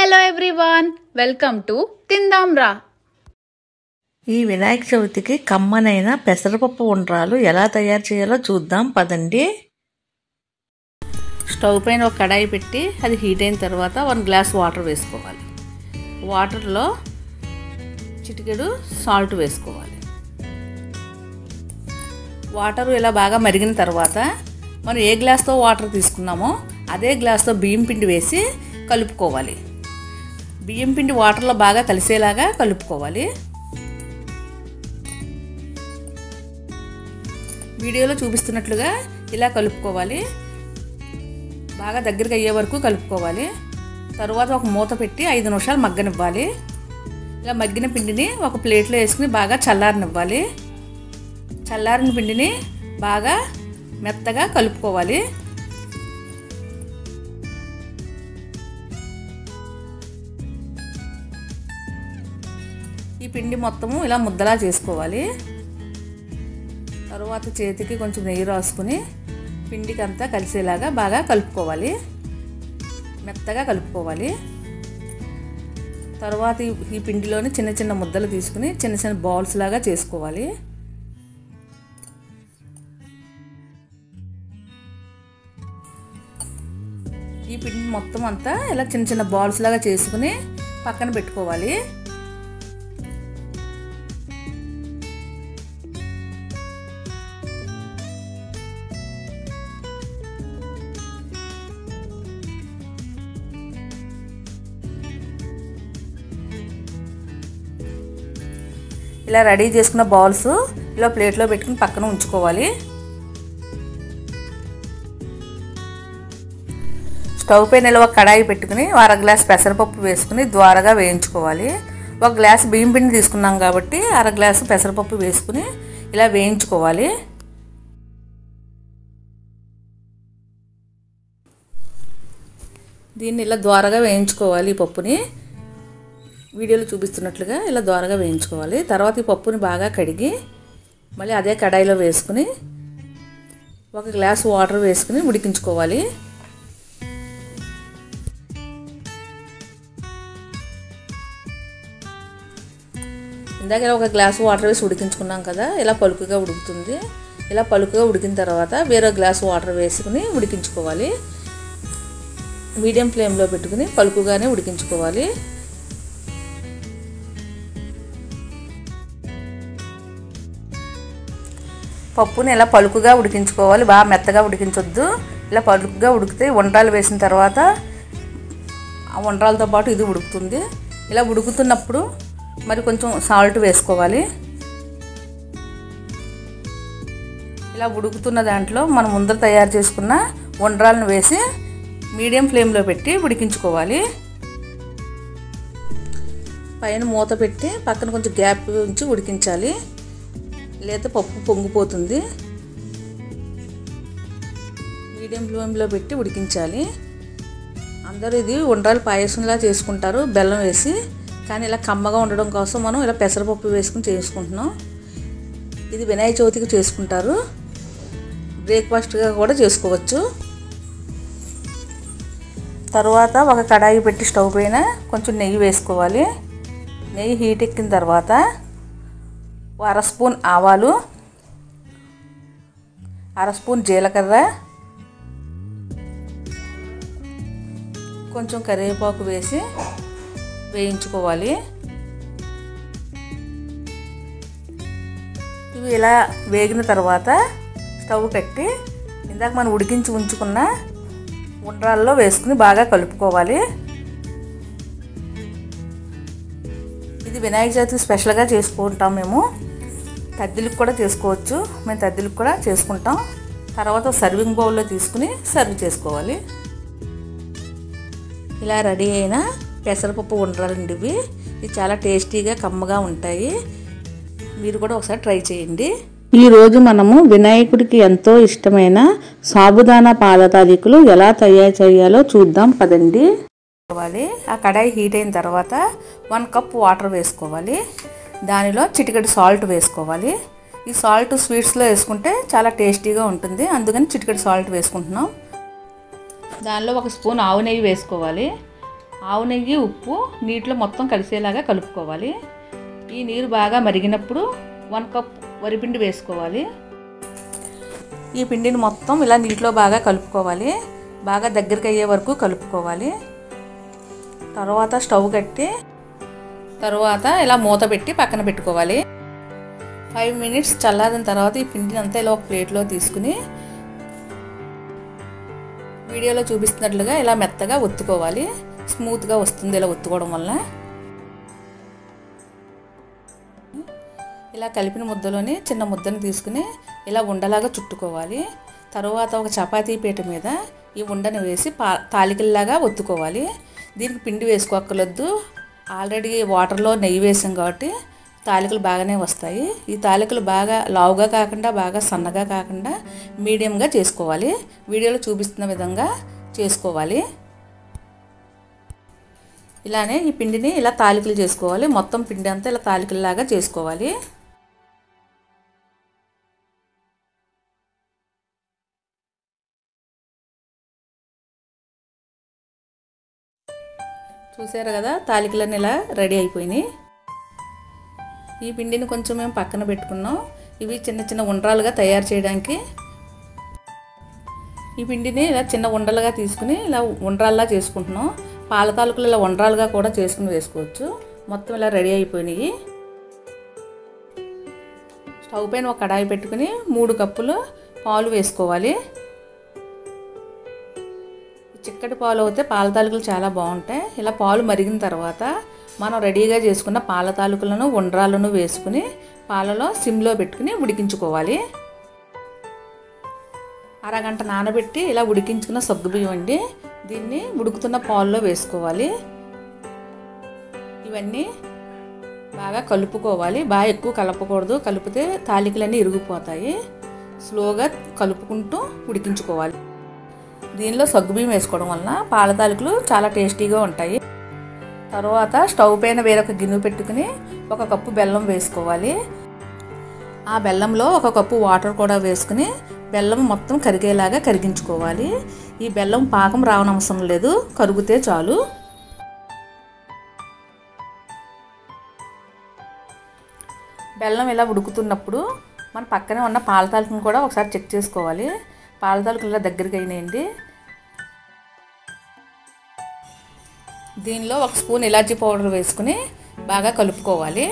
Hello everyone, welcome to తిందాం రా. ఈ వినాయక చవితికి కమ్మనైన పెసరపప్పు ఉండ్రాలు ఎలా తయారు చేయాలో చూద్దాం పదండి. స్టవ్ పైన ఒక కడాయి పెట్టి అది హీట్ అయిన తర్వాత 1 గ్లాస్ వాటర్ వేసుకోవాలి. వాటర్లో చిటికెడు సాల్ట్ వేసుకోవాలి. వాటర్ ఇలా బాగా మరిగిన తర్వాత మనం ఏ గ్లాస్తో వాటర్ తీసుకున్నామో అదే గ్లాస్తో బియ్యం పిండి వేసి కలుపుకోవాలి. బియ్యం పిండి వాటర్లో బాగా కలిసేలాగా కలుపుకోవాలి. వీడియోలో చూపిస్తున్నట్లుగా ఇలా కలుపుకోవాలి. బాగా దగ్గరికి అయ్యే వరకు కలుపుకోవాలి. తరువాత ఒక మూత పెట్టి 5 నిమిషాలు మగ్గనివ్వాలి. ఇలా మగ్గిన పిండిని ఒక ప్లేట్లో వేసుకుని బాగా చల్లారనివ్వాలి. చల్లారిన పిండిని బాగా మెత్తగా కలుపుకోవాలి. ఈ పిండి మొత్తము ఇలా ముద్దలా చేసుకోవాలి. తరువాత చేతికి కొంచెం నెయ్యి రాసుకుని పిండికి అంతా కలిసేలాగా బాగా కలుపుకోవాలి. మెత్తగా కలుపుకోవాలి. తర్వాత ఈ పిండిలోని చిన్న చిన్న ముద్దలు తీసుకుని చిన్న చిన్న బాల్స్ లాగా చేసుకోవాలి. ఈ పిండి మొత్తం అంతా ఇలా చిన్న చిన్న బాల్స్ లాగా చేసుకుని పక్కన పెట్టుకోవాలి. ఇలా రెడీ చేసుకున్న బాల్స్ ఇలా ప్లేట్లో పెట్టుకుని పక్కన ఉంచుకోవాలి. స్టవ్ పైన ఇలా ఒక కడాయి పెట్టుకుని 1/2 గ్లాస్ పెసరపప్పు వేసుకుని ద్వారగా వేయించుకోవాలి. 1 గ్లాస్ బియ్యం పిండి తీసుకున్నాం కాబట్టి 1/2 గ్లాసు పెసరపప్పు వేసుకుని ఇలా వేయించుకోవాలి. దీన్ని ఇలా ద్వారగా వేయించుకోవాలి. ఈ పప్పుని వీడియోలో చూపిస్తున్నట్లుగా ఇలా ద్వారగా వేయించుకోవాలి. తర్వాత ఈ పప్పుని బాగా కడిగి మళ్ళీ అదే కడాయిలో వేసుకుని 1 గ్లాస్ వాటర్ వేసుకుని ఉడికించుకోవాలి. ఇందాక ఇలా 1 గ్లాస్ వాటర్ వేసి ఉడికించుకున్నాం కదా, ఇలా పలుకుగా ఉడుకుతుంది. ఇలా పలుకుగా ఉడికిన తర్వాత వేరే గ్లాస్ వాటర్ వేసుకుని ఉడికించుకోవాలి. మీడియం ఫ్లేమ్లో పెట్టుకుని పలుకుగానే ఉడికించుకోవాలి. పప్పుని ఇలా పలుకుగా ఉడికించుకోవాలి. బాగా మెత్తగా ఉడికించొద్దు. ఇలా పలుకుగా ఉడికితే ఉండ్రాలు వేసిన తర్వాత ఆ ఉండ్రాలతో పాటు ఇది ఉడుకుతుంది. ఇలా ఉడుకుతున్నప్పుడు మరి కొంచెం సాల్ట్ వేసుకోవాలి. ఇలా ఉడుకుతున్న దాంట్లో మనం ముందర తయారు చేసుకున్న ఉండ్రాలను వేసి మీడియం ఫ్లేమ్లో పెట్టి ఉడికించుకోవాలి. పైన మూత పెట్టి పక్కన కొంచెం గ్యాప్ ఉంచి ఉడికించాలి, లేదా పప్పు పొంగిపోతుంది. మీడియం ఫ్లేమ్లో పెట్టి ఉడికించాలి. అందరూ ఇది ఉండ్రాలు పాయసంలా చేసుకుంటారు బెల్లం వేసి, కానీ ఇలా కమ్మగా ఉండడం కోసం మనం ఇలా పెసరపప్పు వేసుకుని చేసుకుంటున్నాం. ఇది వినాయక చవితికి చేసుకుంటారు. బ్రేక్ఫాస్ట్గా కూడా చేసుకోవచ్చు. తర్వాత ఒక కడాయి పెట్టి స్టవ్ పైన కొంచెం నెయ్యి వేసుకోవాలి. నెయ్యి హీట్ ఎక్కిన తర్వాత 1/2 స్పూన్ ఆవాలు, 1/2 స్పూన్ జీలకర్ర, కొంచెం కరివేపాకు వేసి వేయించుకోవాలి. ఇవి ఇలా వేగిన తర్వాత స్టవ్ కట్టి ఇందాక మనం ఉడికించి ఉంచుకున్న ఉండ్రాల్లో వేసుకుని బాగా కలుపుకోవాలి. ఇది వినాయక చవితి స్పెషల్గా చేసుకుంటాం మేము. తద్దిలకు కూడా చేసుకోవచ్చు. మేము తద్దిలకు కూడా చేసుకుంటాం. తర్వాత సర్వింగ్ బౌల్లో తీసుకుని సర్వ్ చేసుకోవాలి. ఇలా రెడీ అయిన పెసరపప్పు ఉండ్రాలండి ఇవి. ఇవి చాలా టేస్టీగా కమ్మగా ఉంటాయి. మీరు కూడా ఒకసారి ట్రై చేయండి. ఈరోజు మనము వినాయకుడికి ఎంతో ఇష్టమైన సాబుదానా పాల తాలికలు ఎలా తయారు చేయాలో చూద్దాం పదండి. ఆ కడాయి హీట్ అయిన తర్వాత 1 కప్ వాటర్ వేసుకోవాలి. దానిలో చిటికెడు సాల్ట్ వేసుకోవాలి. ఈ సాల్ట్ స్వీట్స్లో వేసుకుంటే చాలా టేస్టీగా ఉంటుంది, అందుకని చిటికెడు సాల్ట్ వేసుకుంటున్నాం. దానిలో 1 స్పూన్ ఆవు నెయ్యి వేసుకోవాలి. ఆవు నెయ్యి ఉప్పు నీటిలో మొత్తం కలిసేలాగా కలుపుకోవాలి. ఈ నీరు బాగా మరిగినప్పుడు 1 కప్ వరిపిండి వేసుకోవాలి. ఈ పిండిని మొత్తం ఇలా నీటిలో బాగా కలుపుకోవాలి. బాగా దగ్గరికి అయ్యే వరకు కలుపుకోవాలి. తర్వాత స్టవ్ కట్టి తర్వాత ఇలా మూత పెట్టి పక్కన పెట్టుకోవాలి. 5 మినిట్స్ చల్లారిన తర్వాత ఈ పిండిని అంతా ఇలా ఒక ప్లేట్లో తీసుకుని వీడియోలో చూపిస్తున్నట్లుగా ఇలా మెత్తగా ఒత్తుకోవాలి. స్మూత్గా వస్తుంది ఇలా ఒత్తుకోవడం వల్ల. ఇలా కలిపిన ముద్దలోని చిన్న ముద్దను తీసుకుని ఇలా ఉండలాగా చుట్టుకోవాలి. తర్వాత ఒక చపాతీ పీట మీద ఈ ఉండను వేసి తాలికల్లాగా ఒత్తుకోవాలి. దీనికి పిండి వేసుకోక్కర్లేదు. ఆల్రెడీ వాటర్లో నెయ్యి వేసాం కాబట్టి తాలికలు బాగానే వస్తాయి. ఈ తాలికలు బాగా లావుగా కాకుండా బాగా సన్నగా కాకుండా మీడియంగా చేసుకోవాలి. వీడియోలో చూపిస్తున్న విధంగా చేసుకోవాలి. ఇలానే ఈ పిండిని ఇలా తాలికలు చేసుకోవాలి. మొత్తం పిండి అంతా ఇలా తాలికల్లాగా చేసుకోవాలి. చూసారు కదా, తాలికలన్నీ ఇలా రెడీ అయిపోయినాయి. ఈ పిండిని కొంచెం మేము పక్కన పెట్టుకున్నాం. ఇవి చిన్న చిన్న ఉండ్రాలుగా తయారు చేయడానికి ఈ పిండిని ఇలా చిన్న ఉండలుగా తీసుకుని ఇలా ఉండ్రాల్లా చేసుకుంటున్నాం. పాల తాలూకులు ఇలా ఉండ్రాలుగా కూడా చేసుకుని వేసుకోవచ్చు. మొత్తం ఇలా రెడీ అయిపోయినాయి. స్టవ్ పైన ఒక కడాయి పెట్టుకుని 3 కప్పులు పాలు వేసుకోవాలి. చిక్కటి పాలు అయితే పాల తాలూకులు చాలా బాగుంటాయి. ఇలా పాలు మరిగిన తర్వాత మనం రెడీగా చేసుకున్న పాల తాలూకులను ఉండ్రాలను వేసుకుని పాలలో సిమ్లో పెట్టుకుని ఉడికించుకోవాలి. అరగంట నానబెట్టి ఇలా ఉడికించుకున్న సగ్గుబియ్యం అండి. దీన్ని ఉడుకుతున్న పాలలో వేసుకోవాలి. ఇవన్నీ బాగా కలుపుకోవాలి. బాగా ఎక్కువ కలపకూడదు. కలిపితే తాలికలన్నీ ఇరిగిపోతాయి. స్లోగా కలుపుకుంటూ ఉడికించుకోవాలి. దీనిలో సగ్గుబియ్యం వేసుకోవడం వలన పాల తాలికలు చాలా టేస్టీగా ఉంటాయి. తర్వాత స్టవ్ పైన వేరొక గిన్నె పెట్టుకుని 1 కప్పు బెల్లం వేసుకోవాలి. ఆ బెల్లంలో 1 కప్పు వాటర్ కూడా వేసుకుని బెల్లం మొత్తం కరిగేలాగా కరిగించుకోవాలి. ఈ బెల్లం పాకం రావనవసరం లేదు, కరిగితే చాలు. బెల్లం ఇలా ఉడుకుతున్నప్పుడు మన పక్కనే ఉన్న పాల తాలికను కూడా ఒకసారి చెక్ చేసుకోవాలి. పాల తాలికలు ఇలా దగ్గరికి అయినాయండి. దీనిలో 1 స్పూన్ ఇలాచీ పౌడర్ వేసుకుని బాగా కలుపుకోవాలి.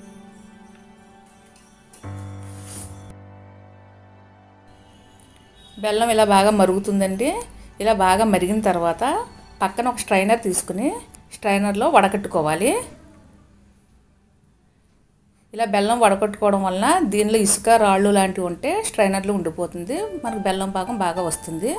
బెల్లం ఇలా బాగా మరుగుతుందండి. ఇలా బాగా మరిగిన తర్వాత పక్కన ఒక స్ట్రైనర్ తీసుకుని స్ట్రైనర్లో వడకట్టుకోవాలి. ఇలా బెల్లం వడకట్టుకోవడం వలన దీనిలో ఇసుక రాళ్ళు లాంటివి ఉంటే స్ట్రైనర్లో ఉండిపోతుంది. మనకు బెల్లం పాకం బాగా వస్తుంది.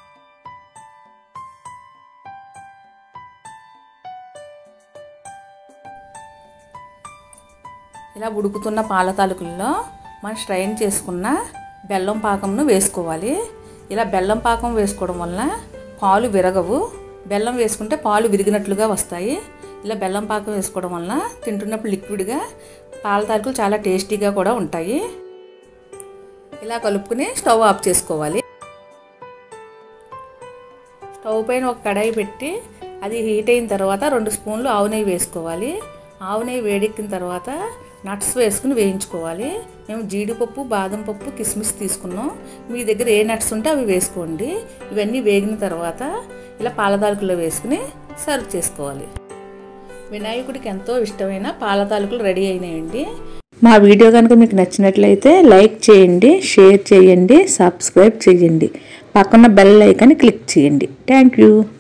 ఇలా ఉడుకుతున్న పాల తాలూకుల్లో మనం స్ట్రైన్ చేసుకున్న బెల్లం పాకంను వేసుకోవాలి. ఇలా బెల్లం పాకం వేసుకోవడం వలన పాలు విరగవు. బెల్లం వేసుకుంటే పాలు విరిగినట్లుగా వస్తాయి. ఇలా బెల్లం పాకం వేసుకోవడం వలన తింటున్నప్పుడు లిక్విడ్గా పాల తాలూకులు చాలా టేస్టీగా కూడా ఉంటాయి. ఇలా కలుపుకుని స్టవ్ ఆఫ్ చేసుకోవాలి. స్టవ్ పైన ఒక కడాయి పెట్టి అది హీట్ అయిన తర్వాత 2 స్పూన్లు ఆవు నెయ్యి వేసుకోవాలి. ఆవు నెయ్యి వేడెక్కిన తర్వాత నట్స్ వేసుకుని వేయించుకోవాలి. మేము జీడిపప్పు, బాదం పప్పు, కిస్మిస్ తీసుకున్నాం. మీ దగ్గర ఏ నట్స్ ఉంటే అవి వేసుకోండి. ఇవన్నీ వేగిన తర్వాత ఇలా పాల తాలూకుల్లో వేసుకుని సర్వ్ చేసుకోవాలి. వినాయకుడికి ఎంతో ఇష్టమైన పాల తాలూకులు రెడీ అయినాయండి. మా వీడియో కనుక మీకు నచ్చినట్లయితే లైక్ చేయండి, షేర్ చేయండి, సబ్స్క్రైబ్ చేయండి, పక్కన బెల్ ఐకాన్ క్లిక్ చేయండి. Thank you.